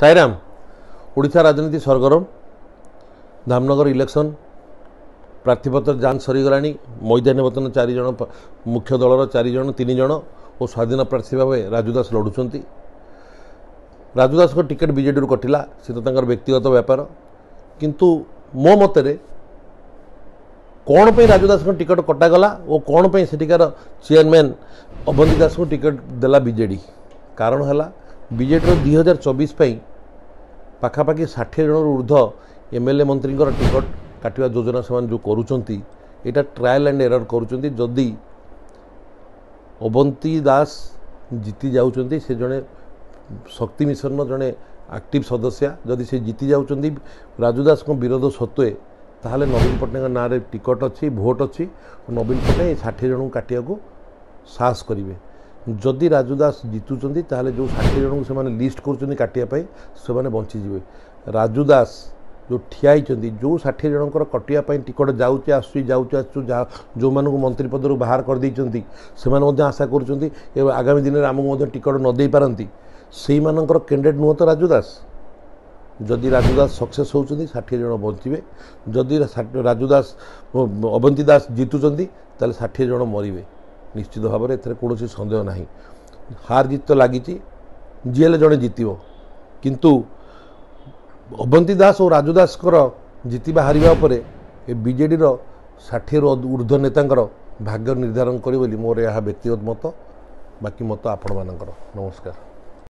साईराम ओडिशा राजनीति सरगरम धामनगर इलेक्शन प्रार्थीपत्र जांच सरीगला मैदान बर्तन 4 जन मुख्य दलर 4 जन 3 जन और स्वाधीन प्रार्थी भाव राजुदास लड़ुंट। राजुदास को टिकेट बीजेडी रू कटिला से तो व्यक्तिगत व्यापार किंतु मो मतरे कौन पे राजुदास को टिकेट कटागला और कौन पे सेठिकार चेयरमैन अवंती दास को टिकेट देला बीजेडी कारण है बीजेडी 2024 पाखापाखि 60 जन ऊर्ध्व एमएलए मंत्री टिकट काटिया योजना से जो करुँच ट्रायल एंड एरर करुँच। जदि अवंती दास जीति जाऊँच से जड़े शक्ति मिशन जड़े एक्टिव सदस्य जदि से जीति जाऊँच राजुदास को विरोध सत्वे ताहले नवीन पट्टनायक ना टिकट अच्छी भोट अच्छी नवीन पट्टनायक 60 जन काटिया को साहस करेंगे। जदि राजुदास जीतुंट ताहले जो 60 जन को से लिस्ट करिया से बंचीजे। राजुदास जो ठिया जो 60 जनकर कटियापाई टिकट जाऊँच जो मानू मंत्री पद बाहर कर देती से आशा कर आगामी दिन में आमको टिकट न दे पारती से कैंडिडेट नुह तो राजुदास। जदि राजुदास सक्सेस होती 60 जन बचे जदि राजुदास अवंती दास जीतुंट 60 जन मरवे निश्चित भाव में एथरे कौन सन्देह ना। हार जीत तो लगी जीएल जड़े जीतव किंतु अवंती दास और राजुदास जीतवा हारिबा बीजेडी 60 ऊर्ध्व नेता भाग्य निर्धारण कर मोर यह व्यक्तिगत मत बाकी मत आपण मानकर। नमस्कार।